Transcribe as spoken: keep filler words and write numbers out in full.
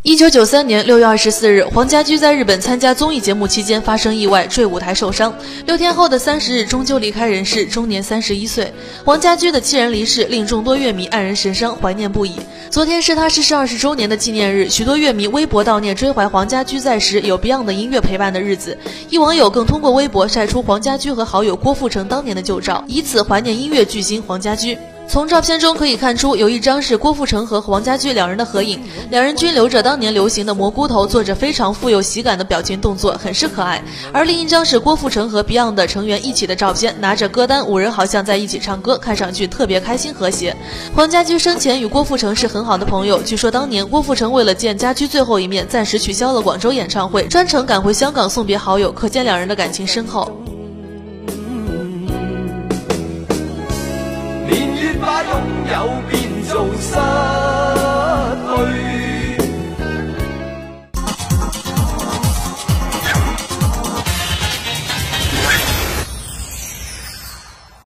一九九三年六月二十四日，黄家驹在日本参加综艺节目期间发生意外，坠舞台受伤。六天后的三十日，终究离开人世，终年三十一岁。黄家驹的凄然离世，令众多乐迷黯然神伤，怀念不已。昨天是他逝世二十周年的纪念日，许多乐迷微博悼念追怀黄家驹在时有 Beyond 的音乐陪伴的日子。一网友更通过微博晒出黄家驹和好友郭富城当年的旧照，以此怀念音乐巨星黄家驹。从照片中可以看出，有一张是郭富城和黄家驹两人的合影，两人均留着当年流行的蘑菇头，做着非常富有喜感的表情动作，很是可爱。而另一张是郭富城和 Beyond 的成员一起的照片，拿着歌单，五人好像在一起唱歌，看上去特别开心和谐。黄家驹生前与郭富城是很好的朋友，据说当年郭富城为了见家驹最后一面，暂时取消了广州演唱会，专程赶回香港送别好友，可见两人的感情深厚。 年月把拥有变做失去。